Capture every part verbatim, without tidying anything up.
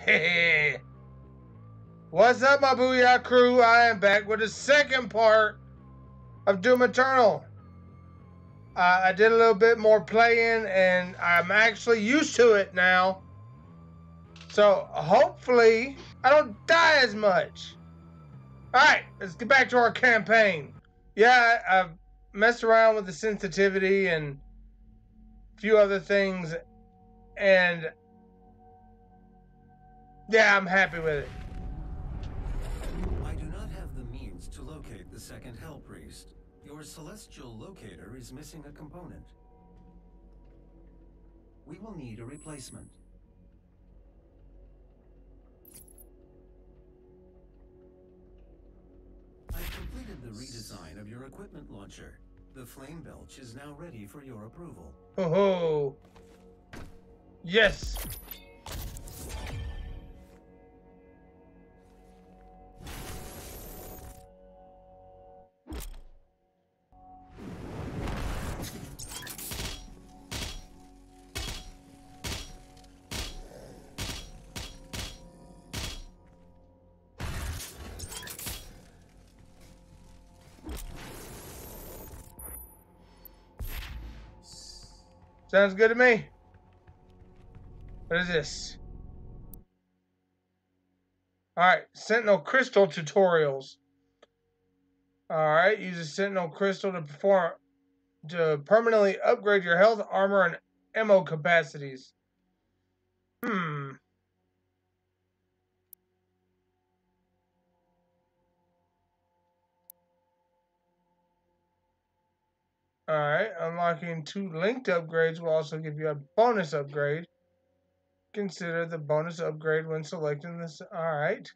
Hey, what's up, my Booyah crew? I am back with the second part of Doom Eternal. Uh, I did a little bit more playing, and I'm actually used to it now. So hopefully I don't die as much. Alright, let's get back to our campaign. Yeah, I've messed around with the sensitivity and a few other things, and yeah, I'm happy with it. I do not have the means to locate the second Hell Priest. Your celestial locator is missing a component. We will need a replacement. I've completed the redesign of your equipment launcher. The flame belch is now ready for your approval. Oh, yes. Sounds good to me. What is this? Alright, Sentinel Crystal tutorials. Alright, use a Sentinel Crystal to perform to permanently upgrade your health, armor, and ammo capacities. Hmm. Alright, unlocking two linked upgrades will also give you a bonus upgrade. Consider the bonus upgrade when selecting this. Alright.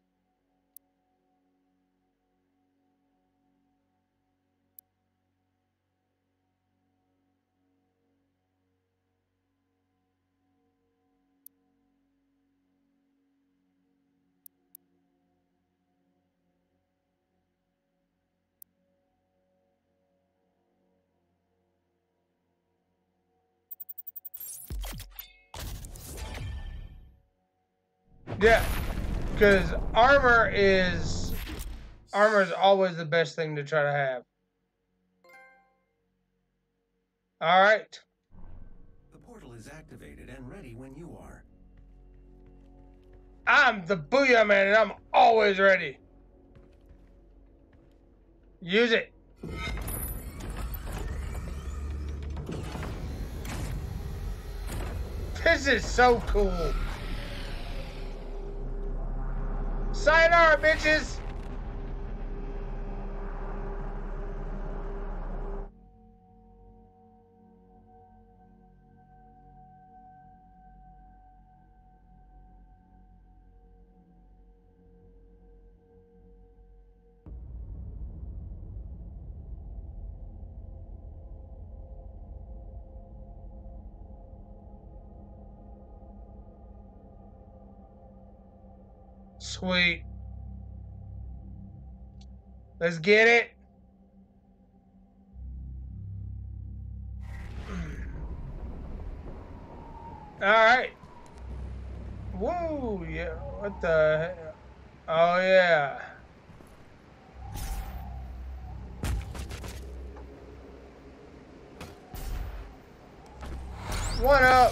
Yeah, because armor is armor is always the best thing to try to have. All right. The portal is activated and ready when you are. I'm the Booyah Man, and I'm always ready. Use it. This is so cool. Sayonara, bitches! Sweet. Let's get it. All right. Woo, yeah. What the hell? Oh, yeah. What up?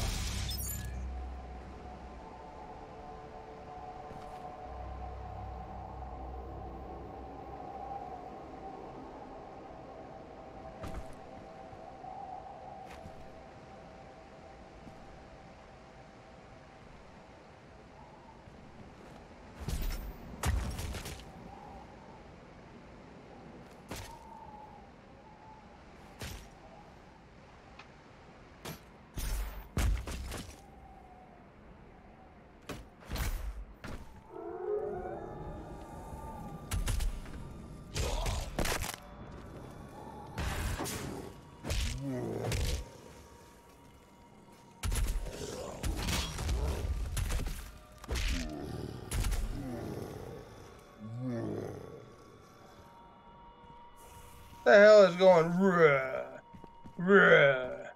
The hell is going ruh, ruh.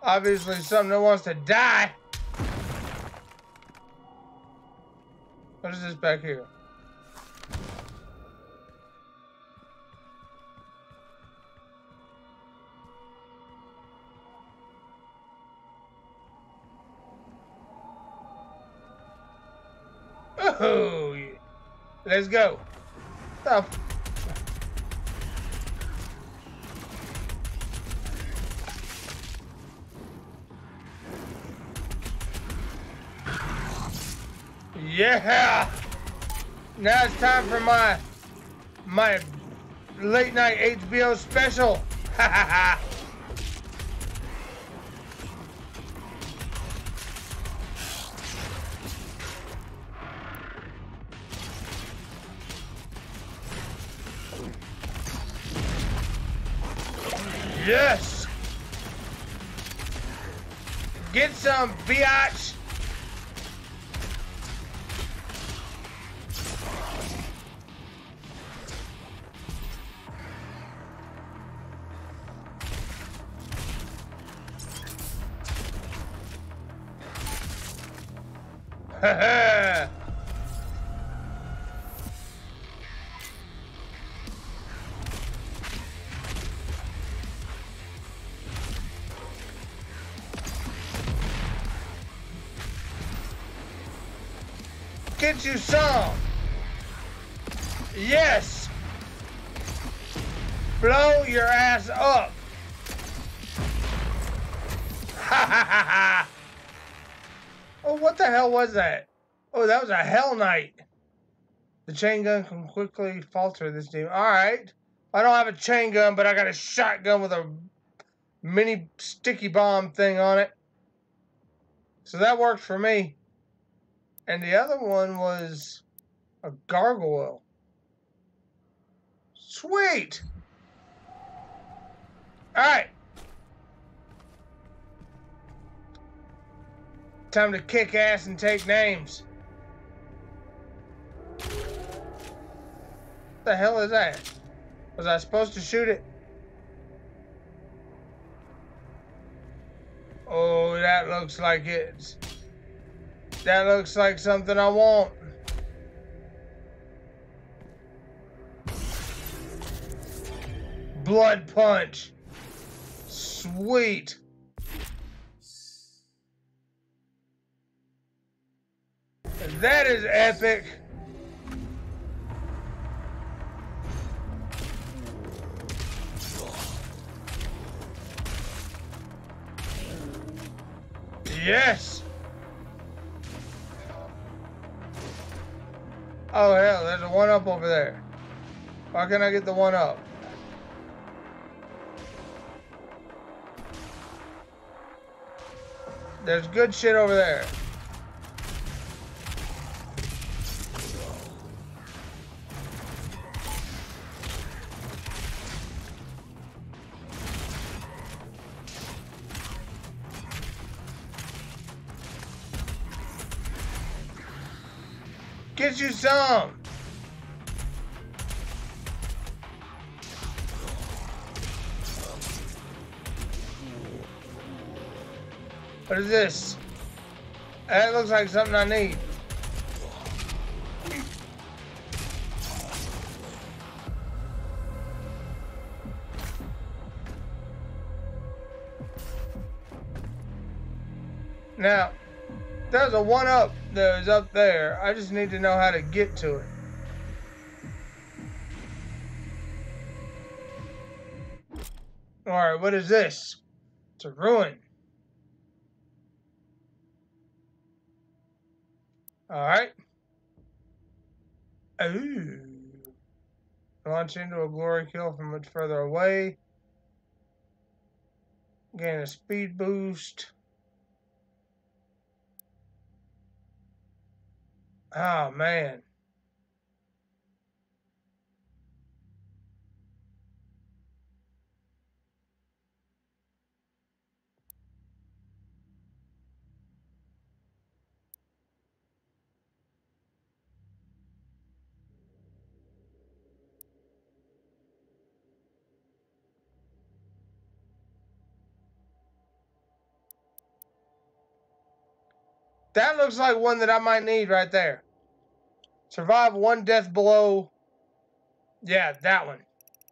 Obviously something that wants to die. What is this back here? Oh, yeah. Let's go. Oh. Yeah. Now it's time for my my late night H B O special. Ha ha ha. Yes! Get some, biatch! Ha ha! Get you some! Yes! Blow your ass up! Ha ha ha ha! Oh, what the hell was that? Oh, that was a Hell Knight. The chain gun can quickly falter this demon. Alright. I don't have a chain gun, but I got a shotgun with a mini sticky bomb thing on it. So that worked for me. And the other one was a gargoyle. Sweet! Alright. Time to kick ass and take names. What the hell is that? Was I supposed to shoot it? Oh, that looks like it's... That looks like something I want. Blood punch. Sweet. That is epic. Yes. Oh hell, there's a one up over there. Why can't I get the one up? There's good shit over there. Get you some. What is this? That looks like something I need. Now, there's a one up that was up there. I just need to know how to get to it. Alright, what is this? It's a ruin. Alright. Ooh. Launch into a glory kill from much further away. Gain a speed boost. Oh, man. That looks like one that I might need right there. Survive one death blow. Yeah, that one.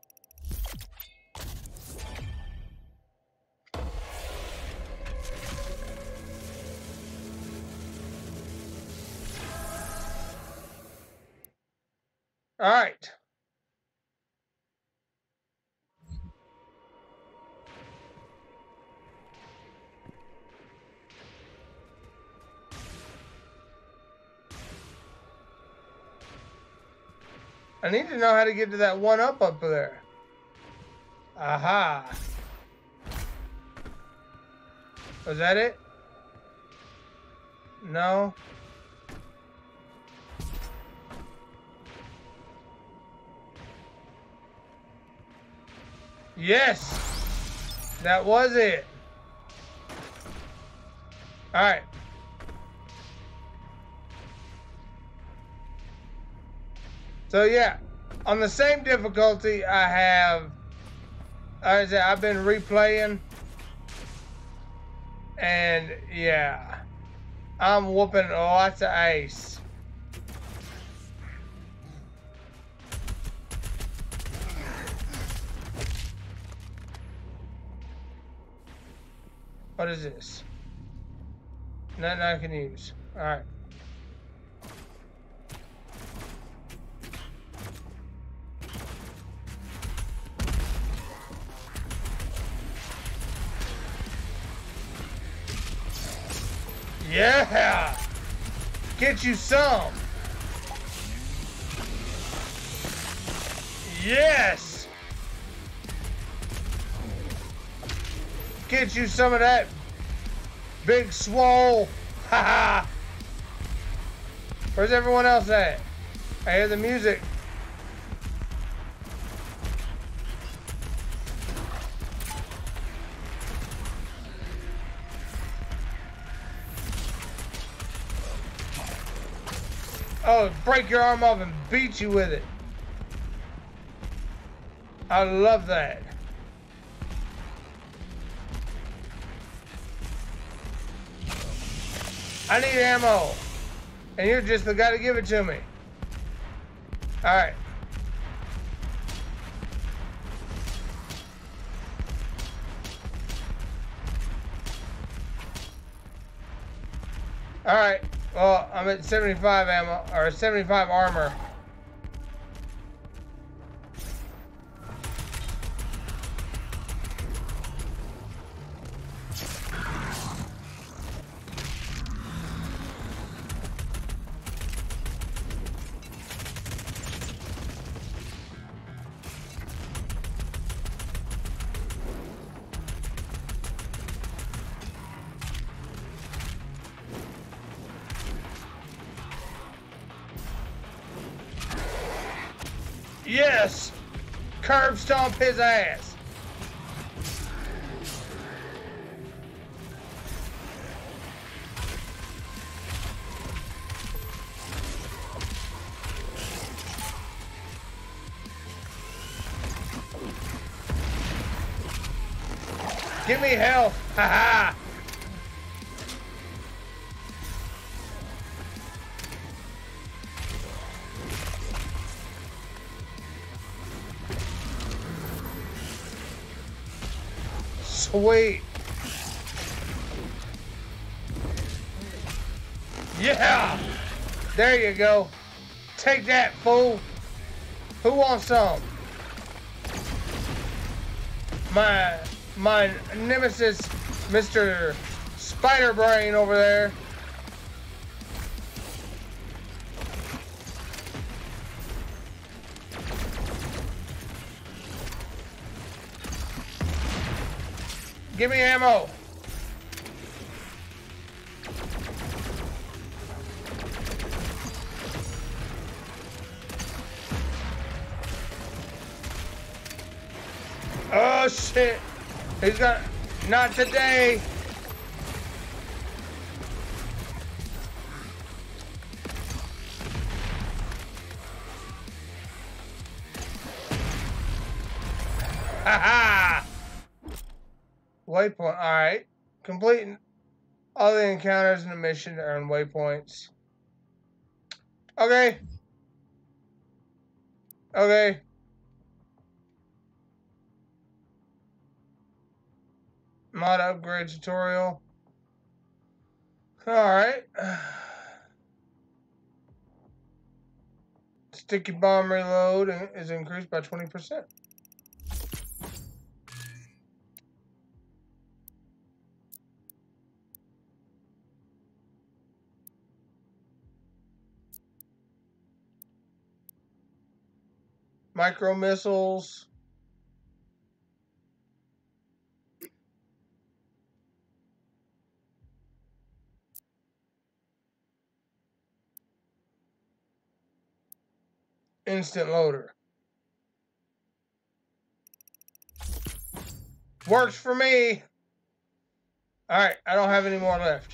All right. I need to know how to get to that one up up there. Aha. Was that it? No. Yes. That was it. All right. So yeah, on the same difficulty, I have, I said, I've been replaying, and yeah, I'm whooping lots of ace. What is this? Nothing I can use. All right. Yeah! Get you some! Yes! Get you some of that big swole! Haha! Where's everyone else at? I hear the music. Oh, break your arm off and beat you with it. I love that. I need ammo. And you're just the guy to give it to me. Alright. Alright. Well, I'm at seventy-five ammo, or seventy-five armor. Yes! Curb stomp his ass. Give me health. Haha. Sweet. Yeah. There you go. Take that, fool. Who wants some? My my nemesis, Mister Spider Brain over there. Give me ammo. Oh shit. He's got, not today. Ha ha. Waypoint, all right. Completing All the encounters in the mission earn waypoints. Okay. Okay. Mod upgrade tutorial. Alright. Sticky bomb reload is increased by twenty percent. Micro missiles. Instant loader. Works for me. Alright, I don't have any more left.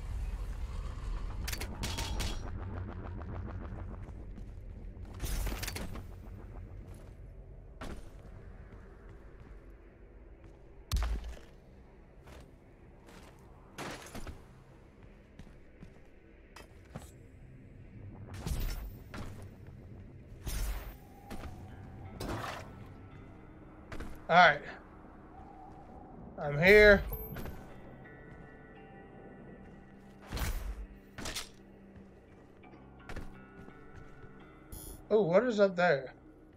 Alright. I'm here. Oh, what is up there?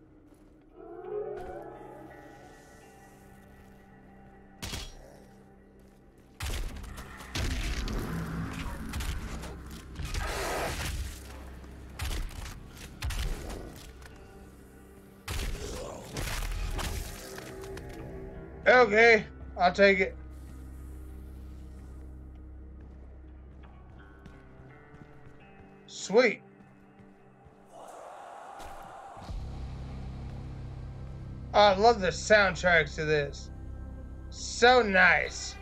Okay, I'll take it. Sweet. Oh, I love the soundtracks to this. So nice.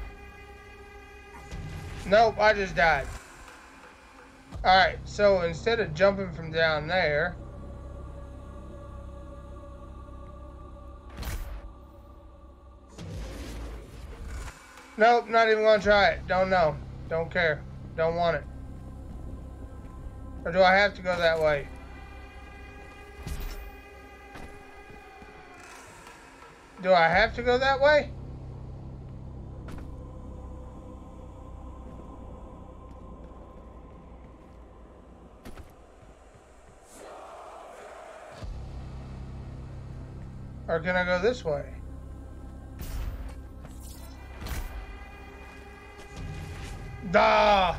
Nope, I just died. Alright, so instead of jumping from down there, nope, not even gonna try it. Don't know. Don't care. Don't want it. Or do I have to go that way? Do I have to go that way? Or can I go this way? Duh!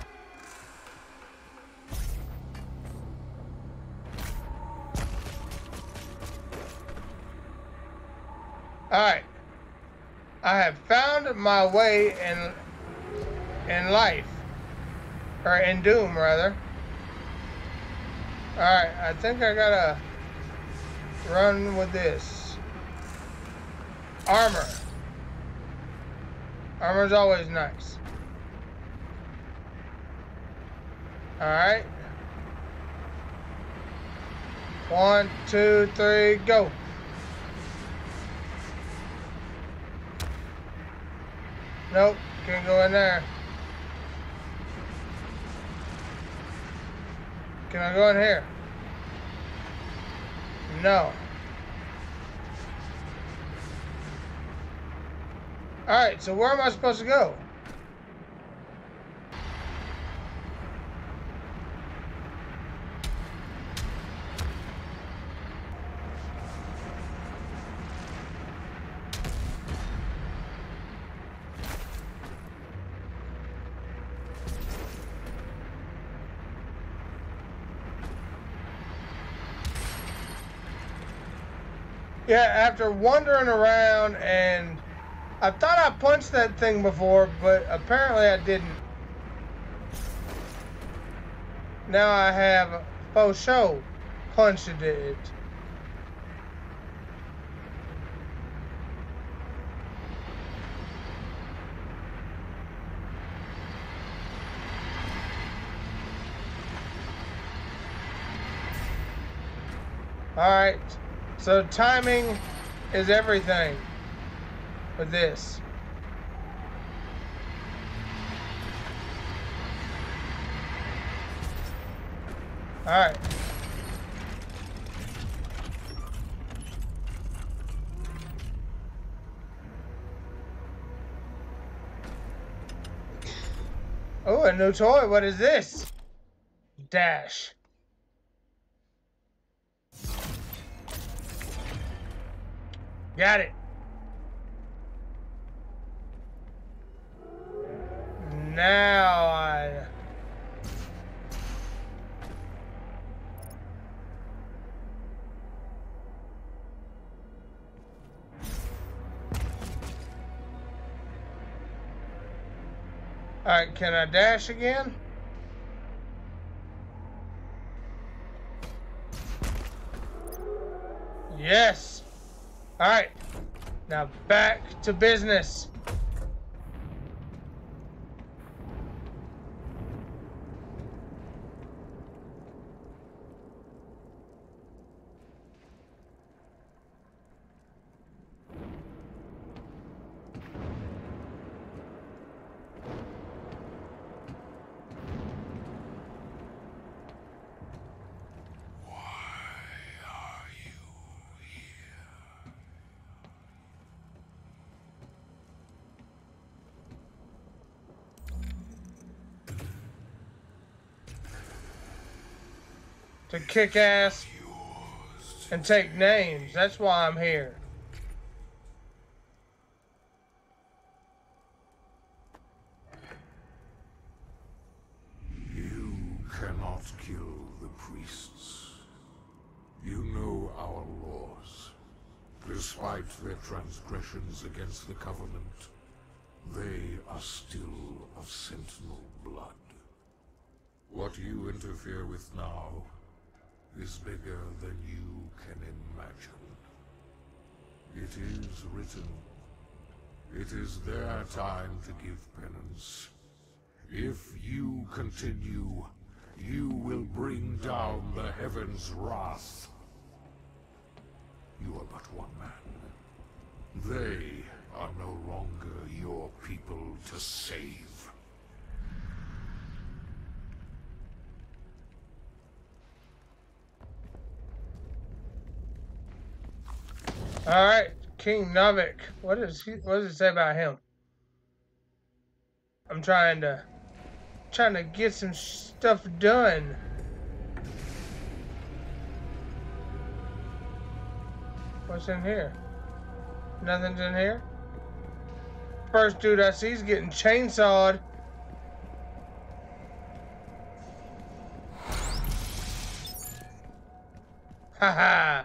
Alright. I have found my way in in life. Or in Doom, rather. Alright, I think I gotta run with this. Armor. Armor's always nice. Alright. One, two, three, go. Nope, can't go in there. Can I go in here? No. Alright, so where am I supposed to go? Yeah, after wandering around, and I thought I punched that thing before, but apparently I didn't. Now I have faux show punched it. Alright. So timing is everything with this. Alright. Oh, a new toy. What is this? Dash. Got it. Now I... Alright, can I dash again? Yes! Alright, now back to business. To kick ass and take names. That's why I'm here. You cannot kill the priests. You know our laws. Despite their transgressions against the Covenant, they are still of Sentinel blood. What you interfere with now is bigger than you can imagine. It is written. It is their time to give penance. If you continue, you will bring down the heavens' wrath. You are but one man. They are no longer your people to save. All right, King Novik. What is he? What does it say about him? I'm trying to, trying to get some stuff done. What's in here? Nothing's in here. First dude I see is getting chainsawed. Haha.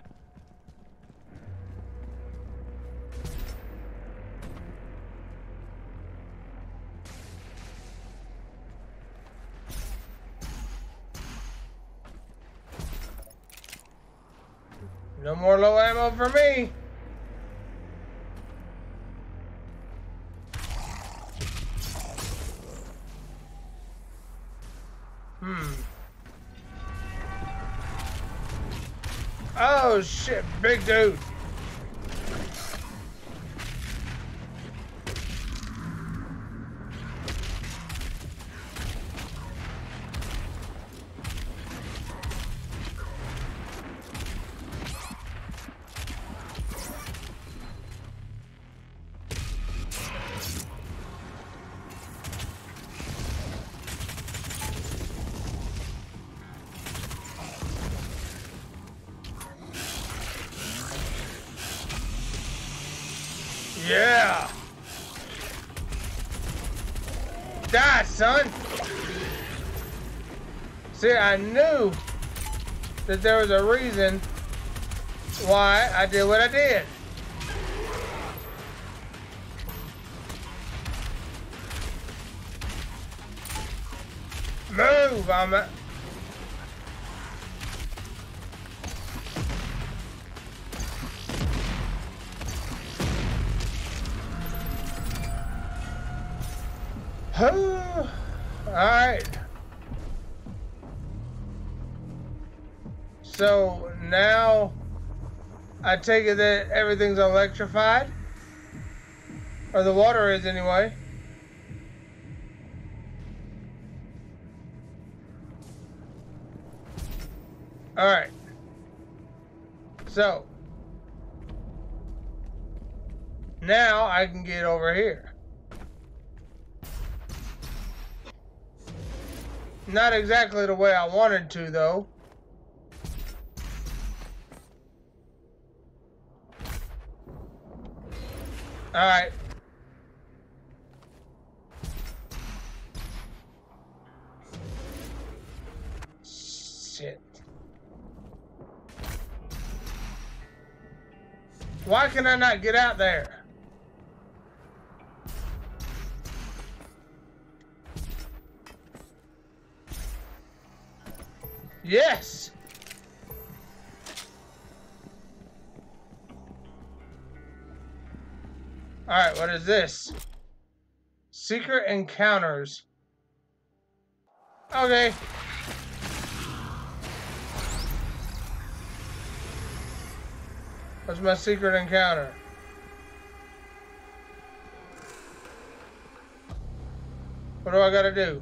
No more low ammo for me. Hmm. Oh shit, big dude. Yeah! Die, son! See, I knew that there was a reason why I did what I did. Move! I'm a Alright. So now I take it that everything's electrified. Or the water is anyway. Alright. So. Now I can get over here. Not exactly the way I wanted to, though. Alright. Shit. Why can I not get out there? Yes! Alright, what is this? Secret encounters. Okay. What's my secret encounter? What do I gotta do?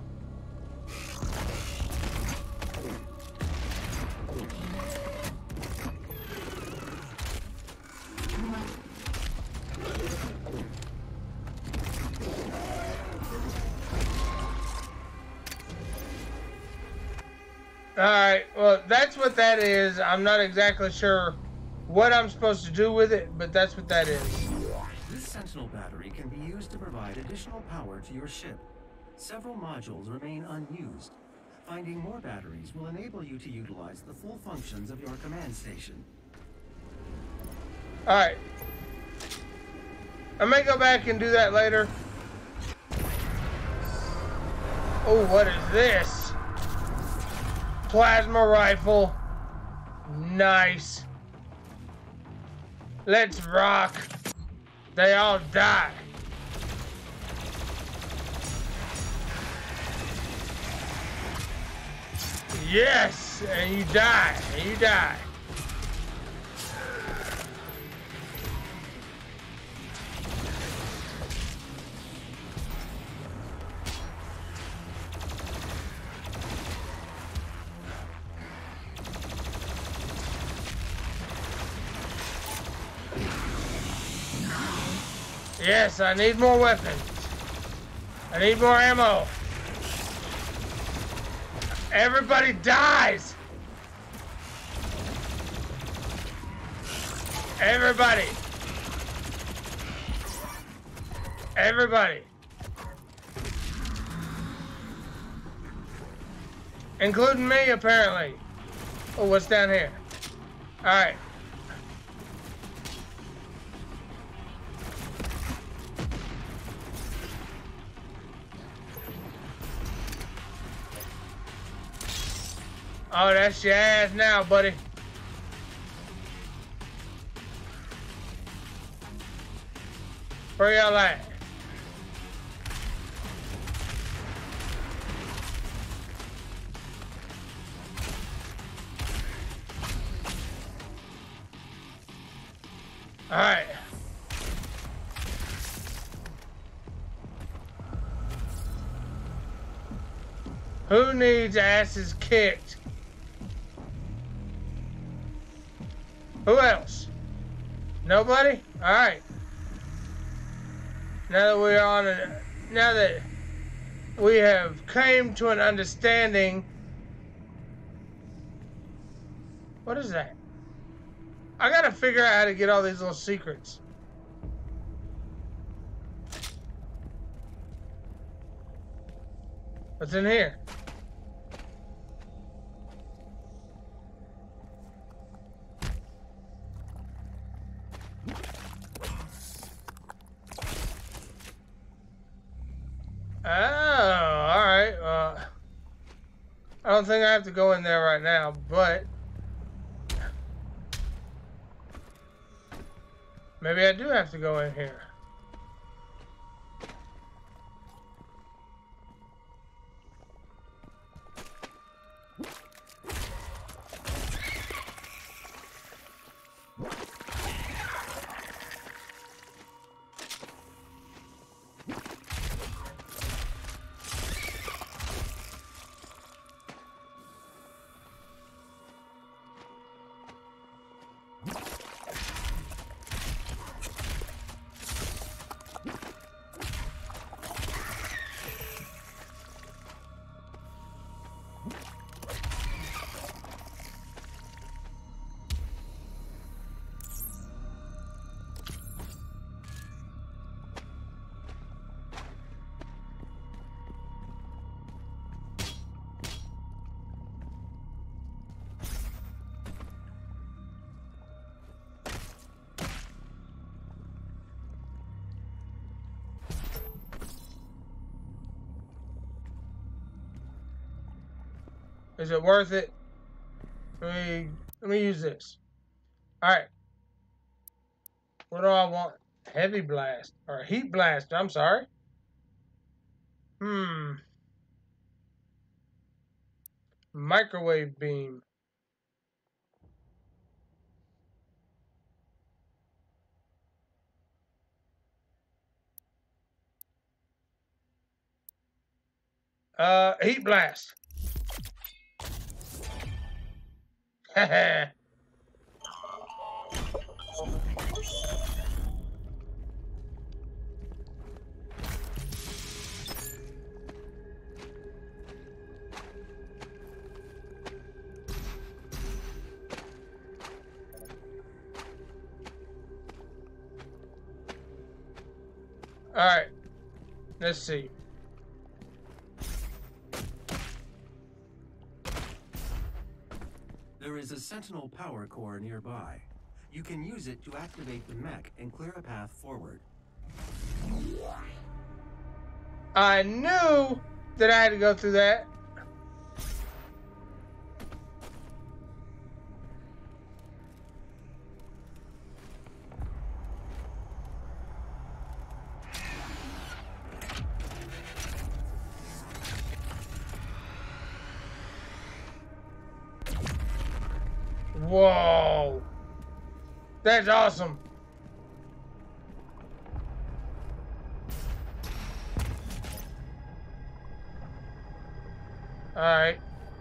Alright, well, that's what that is. I'm not exactly sure what I'm supposed to do with it, but that's what that is. This Sentinel battery can be used to provide additional power to your ship. Several modules remain unused. Finding more batteries will enable you to utilize the full functions of your command station. Alright. I may go back and do that later. Oh, what is this? Plasma rifle. Nice. Let's rock. They all die. Yes, and you die, and you die. Yes, I need more weapons. I need more ammo. Everybody dies. Everybody. Everybody. Including me, apparently. Oh, what's down here? All right. Oh, that's your ass now, buddy. Where y'all at? All right. Who needs asses kicked? Who else? Nobody? All right. Now that we're on a, now that we have came to an understanding. What is that? I gotta figure out how to get all these little secrets. What's in here? Oh, alright. Uh, I don't think I have to go in there right now, but maybe I do have to go in here. Is it worth it? Let me, let me use this. Alright. What do I want? Heavy blast. Or heat blast, I'm sorry. Hmm. Microwave beam. Uh, heat blast. Haha. Alright. Let's see. There is a Sentinel power core nearby. You can use it to activate the mech and clear a path forward. I knew that I had to go through that. Whoa. That's awesome. All right.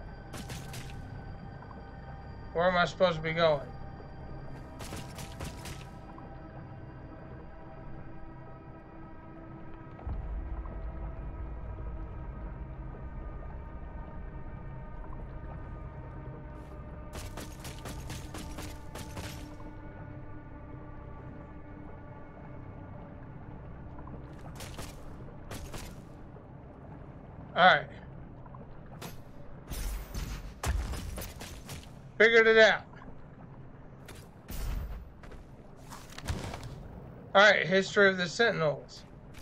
Where am I supposed to be going? All right. Figured it out. All right, history of the Sentinels.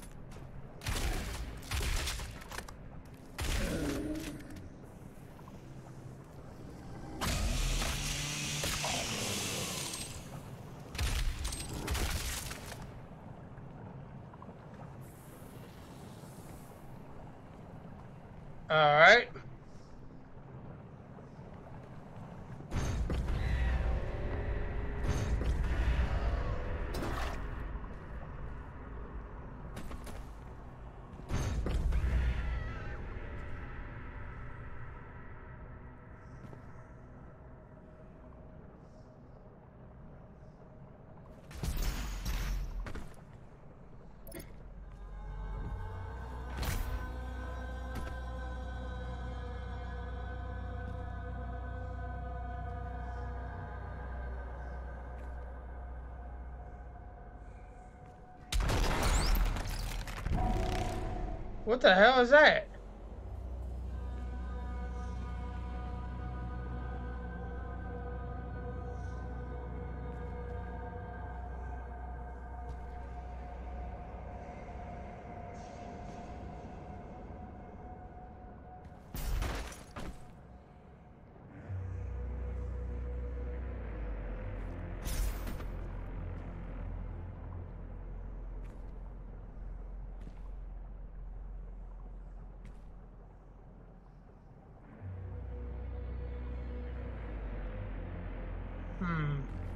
All right. What the hell is that? Hmm.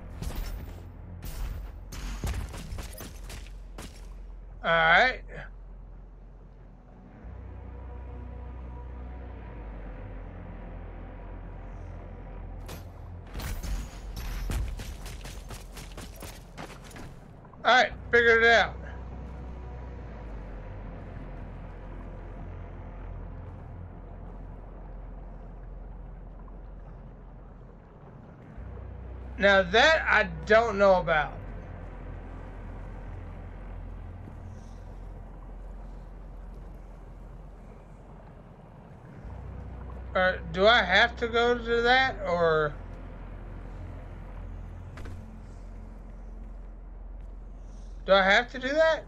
All right. All right, figured it out. Now that I don't know about. Or do I have to go to that, or do I have to do that?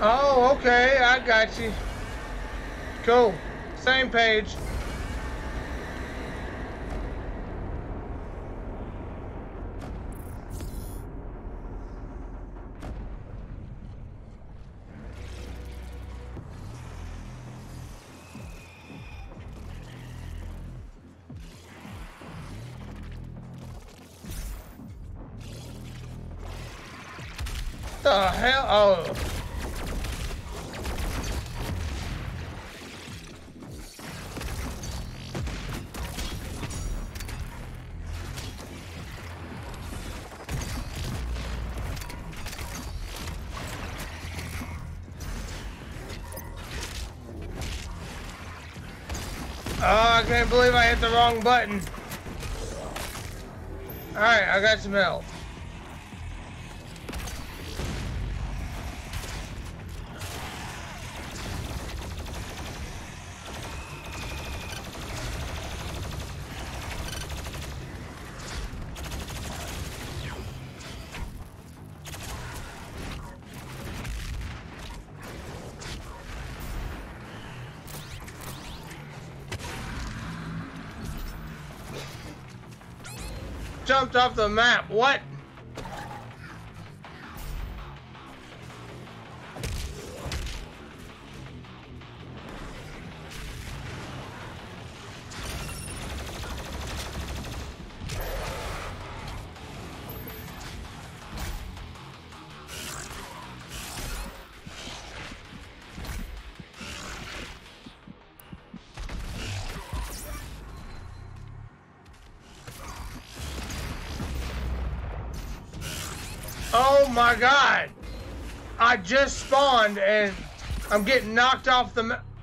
Oh, okay, I got you. Cool. Same page. The hell? Oh. Oh, I can't believe I hit the wrong button. Alright, I got some help. Jumped off the map. What? Oh my god! I just spawned and I'm getting knocked off the map.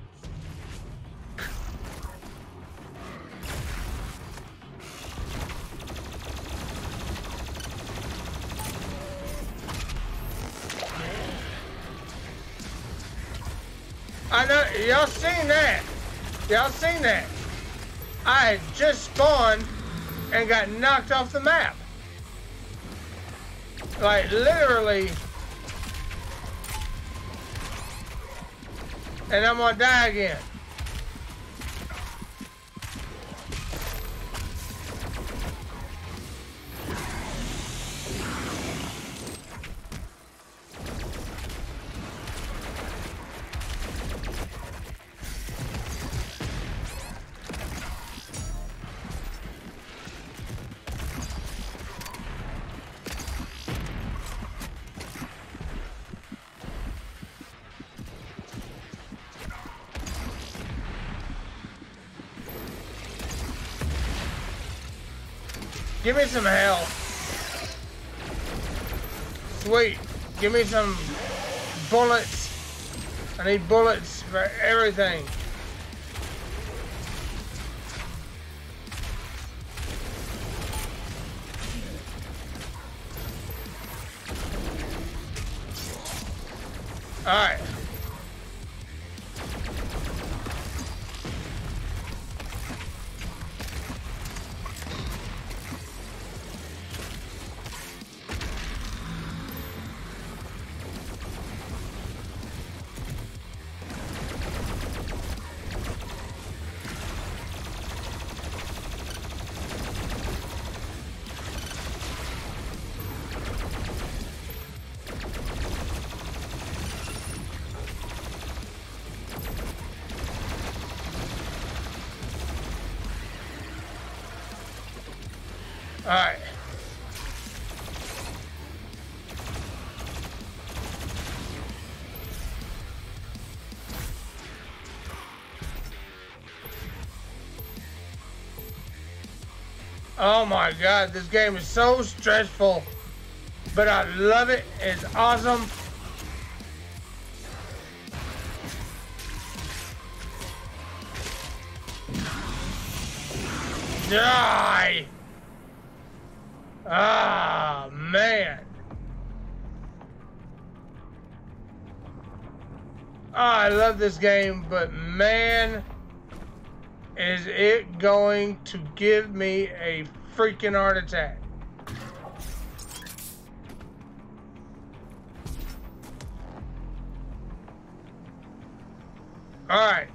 I know, y'all seen that. Y'all seen that. I had just spawned and got knocked off the map. Like, literally. And I'm gonna die again. Give me some health. Sweet. Give me some bullets. I need bullets for everything. All right. All right. Oh my God, this game is so stressful, but I love it. It's awesome. Die! Ah, man. Oh, I love this game, but man, is it going to give me a freaking heart attack. All right.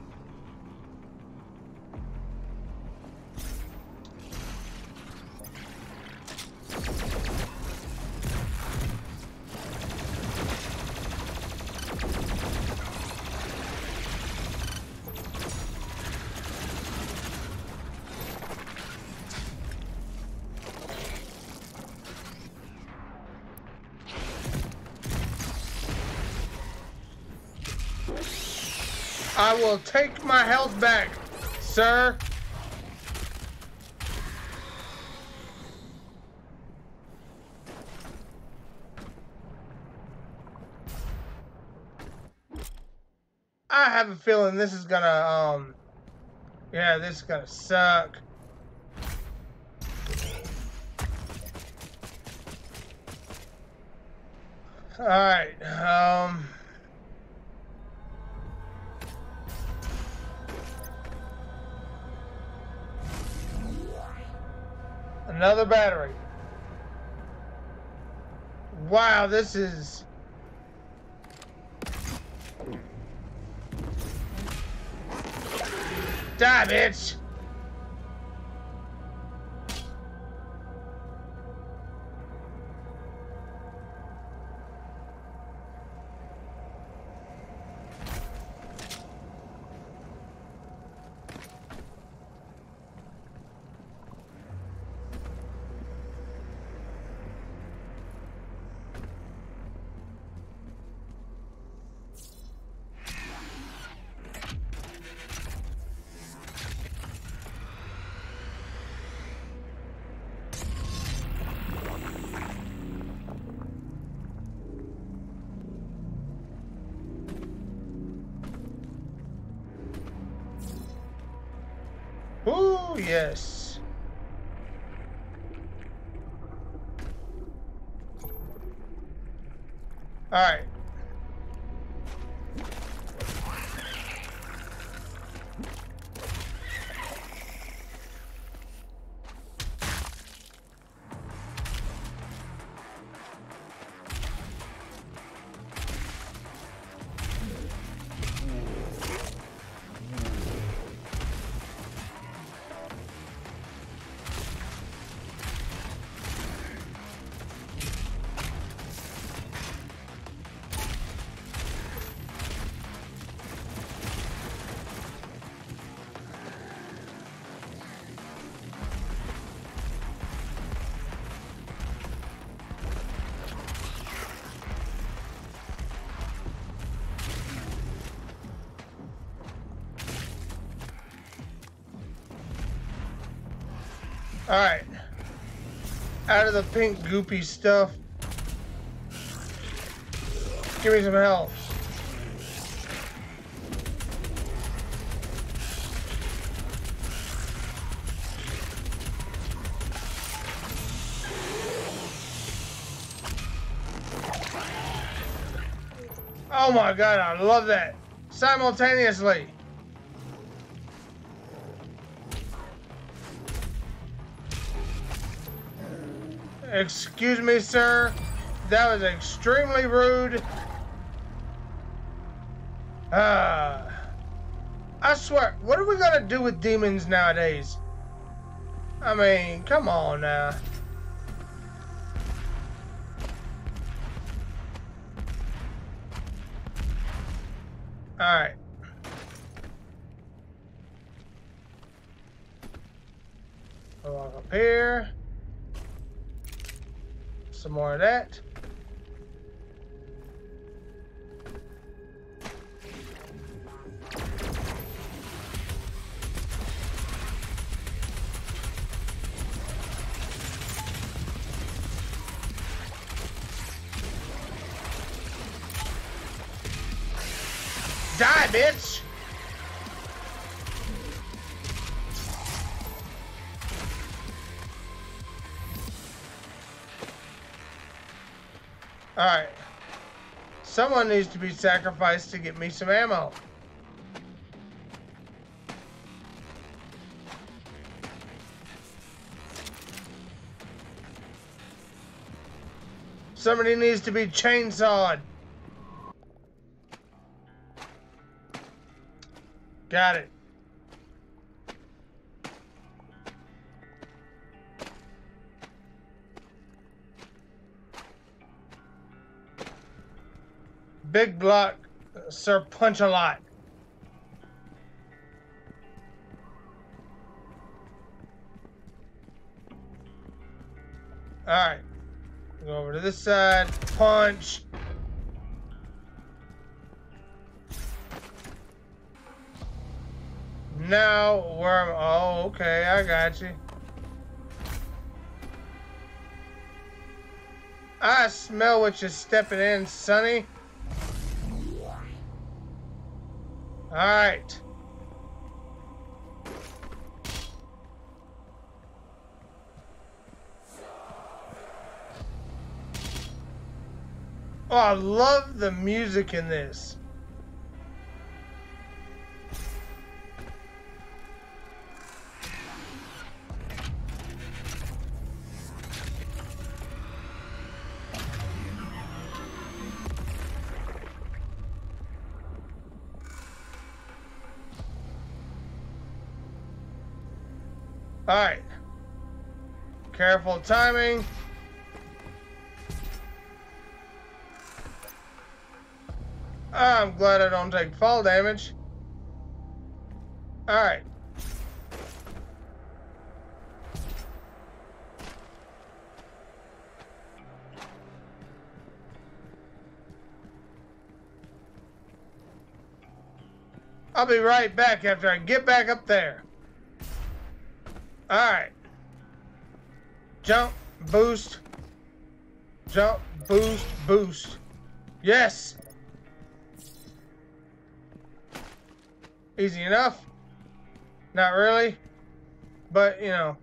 I will take my health back, sir. I have a feeling this is gonna, um, yeah, this is gonna suck. All right, um... another battery. Wow, this is... Die, bitch! Ooh, yes. All right. All right. Out of the pink goopy stuff. Give me some health. Oh my god, I love that. Simultaneously. Excuse me, sir. That was extremely rude. Uh, I swear, what are we gonna do with demons nowadays? I mean, come on now. Alright. Walk up here. Some more of that. Die, bitch! Alright. Someone needs to be sacrificed to get me some ammo. Somebody needs to be chainsawed. Got it. Big block, sir, punch a lot. Alright. Go over to this side, punch. Now, where am I? Oh, okay, I got you. I smell what you're stepping in, Sonny. Alright. Oh, I love the music in this. All right. Careful timing. I'm glad I don't take fall damage. All right. I'll be right back after I get back up there. All right. Jump, boost, jump, boost, boost. Yes. Easy enough. Not really, but you know.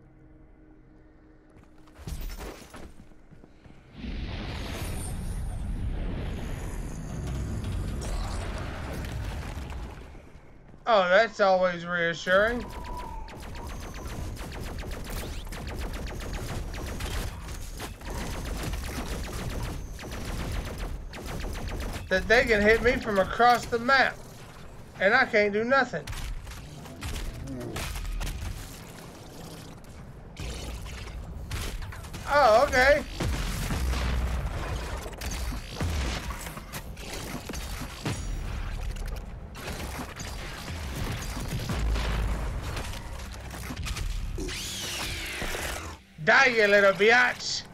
Oh, that's always reassuring. That they can hit me from across the map, and I can't do nothing. Oh, okay. Die, you little biatch.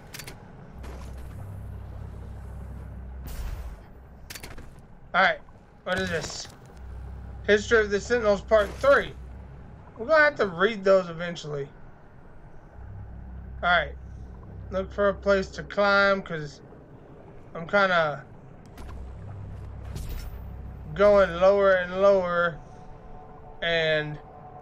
Alright, what is this? History of the Sentinels Part three. We're gonna have to read those eventually. Alright. Look for a place to climb, because I'm kind of going lower and lower, and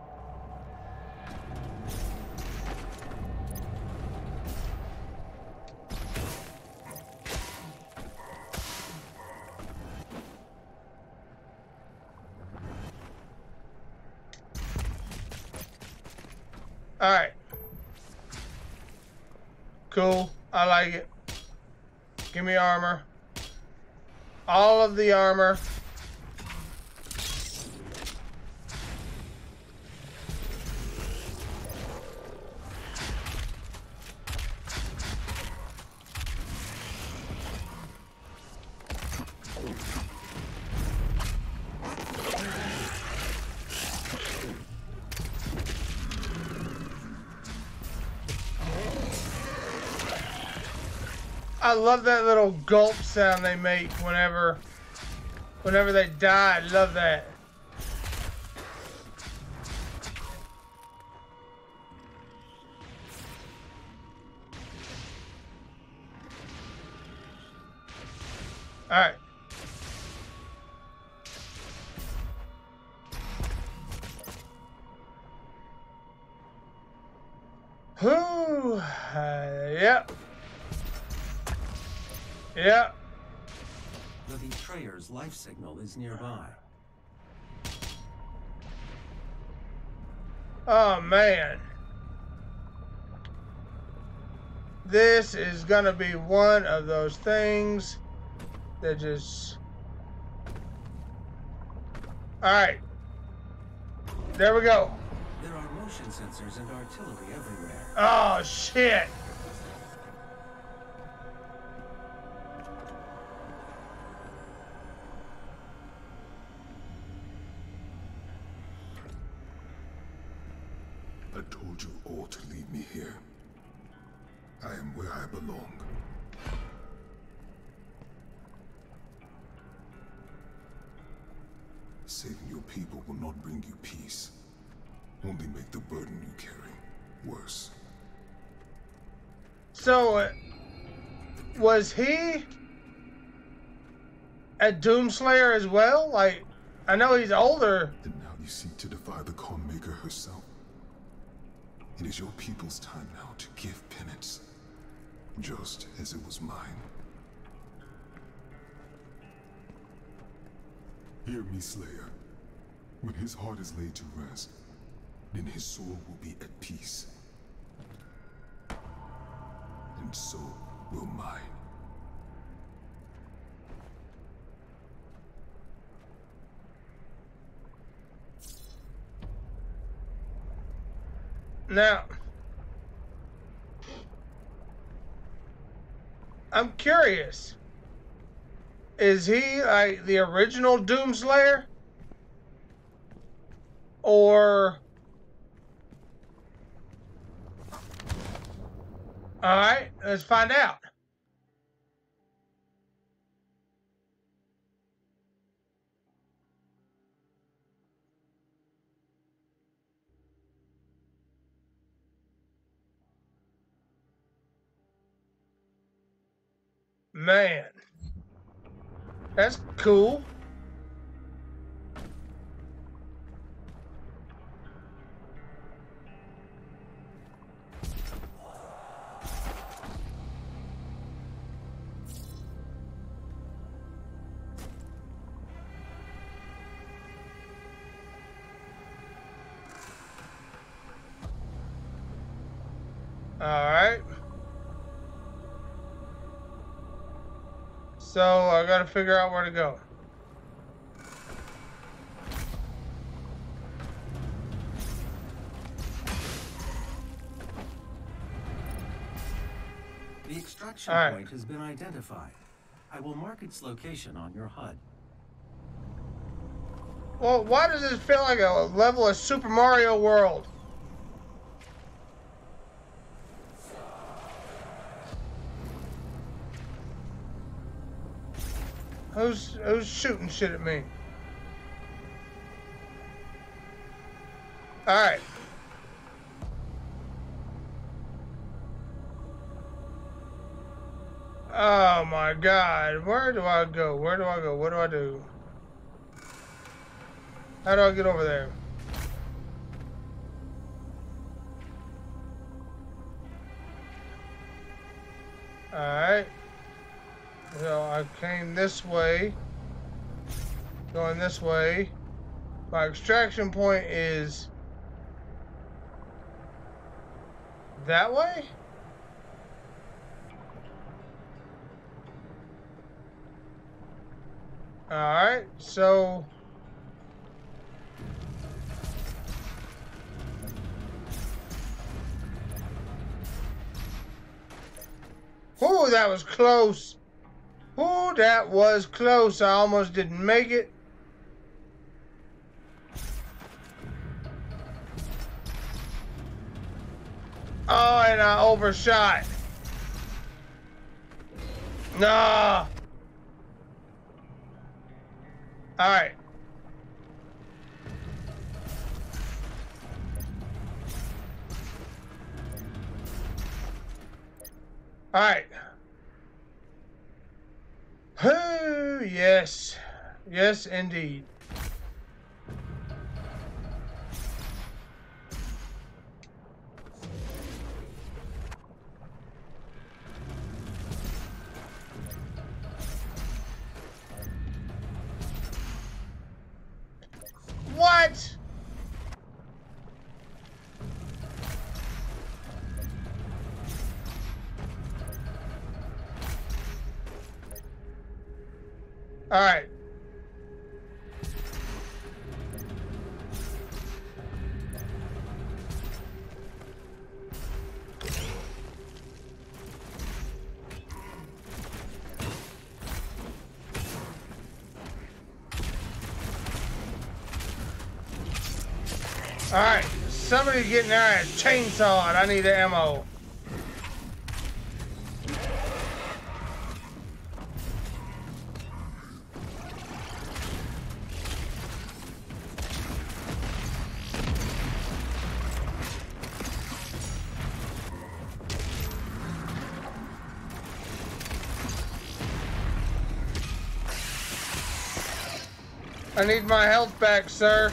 alright. Cool. I like it. Give me armor. All of the armor. I love that little gulp sound they make whenever whenever they die. I love that. All right. Whew. Uh, yep. Yeah. The betrayer's life signal is nearby. Oh man. This is gonna be one of those things that just... Alright. There we go. There are motion sensors and artillery everywhere. Oh, shit. I told you all to leave me here. I am where I belong. Saving your people will not bring you peace. Only make the burden you carry worse. So, uh, was he a Doomslayer as well? Like, I know he's older. And now you seek to defy the Calm Maker herself. It is your people's time now to give penance, just as it was mine. Hear me, Slayer. When his heart is laid to rest, then his soul will be at peace. And so will mine. Now, I'm curious. Is he like the original Doomslayer? Or... Alright, let's find out. Man, that's cool. All right. So I gotta figure out where to go. The extraction All right. point has been identified. I will mark its location on your H U D. Well, why does this feel like a level of Super Mario World? Who's who's shooting shit at me? All right. Oh my God! Where do I go? Where do I go? What do I do? How do I get over there? All right. So I came this way, going this way. My extraction point is that way? Alright, so ooh, that was close. Ooh, that was close. I almost didn't make it. Oh, and I overshot. Nah. All right. All right. Oh, yes. Yes, indeed. What? All right. Alright, somebody getting there and chainsaw it. I need ammo. I need my health back, sir.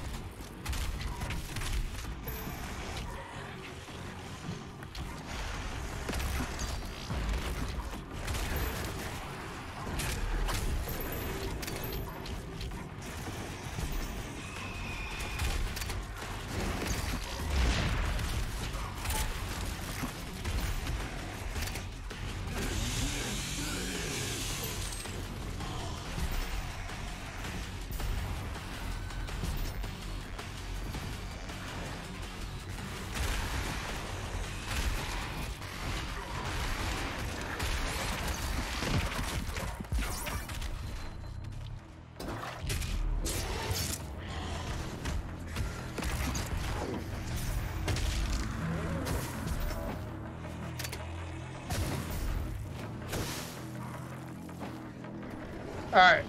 All right.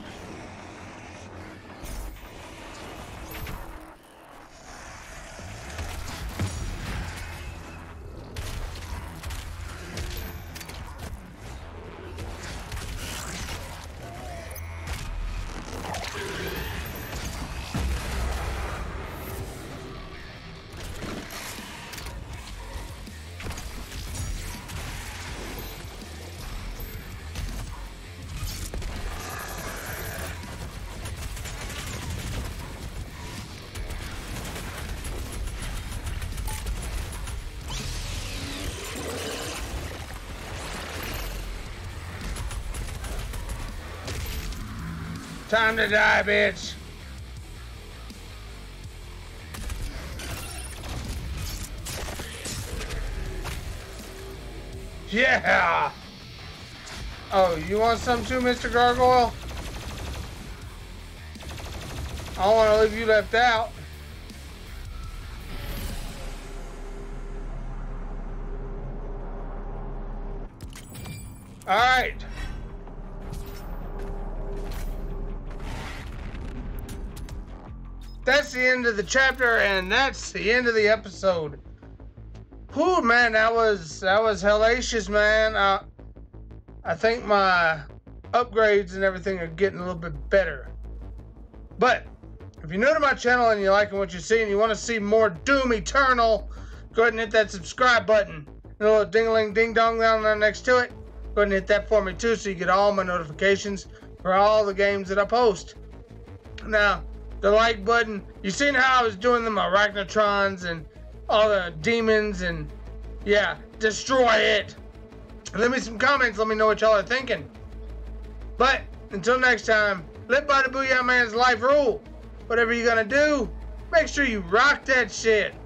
Time to die, bitch. Yeah. Oh, you want some too, Mister Gargoyle? I don't want to leave you left out. All right. That's the end of the chapter, and that's the end of the episode. Whew, man, that was that was hellacious, man. Uh, I think my upgrades and everything are getting a little bit better. But if you're new to my channel and you're liking what you see and you want to see more Doom Eternal, go ahead and hit that subscribe button. And a little ding-a-ling ding-dong down there next to it. Go ahead and hit that for me too, so you get all my notifications for all the games that I post. Now, the like button. You seen how I was doing them Arachnotrons and all the demons, and yeah, destroy it. Leave me some comments. Let me know what y'all are thinking. But until next time, live by the Booyah Man's life rule. Whatever you're gonna do, make sure you rock that shit.